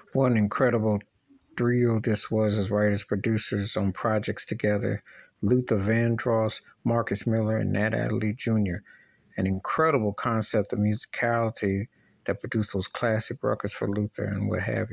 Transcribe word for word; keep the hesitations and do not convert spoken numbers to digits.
What an incredible trio this was as writers, producers on projects together. Luther Vandross, Marcus Miller, and Nat Adderley Junior An incredible concept of musicality that produced those classic records for Luther and what have you.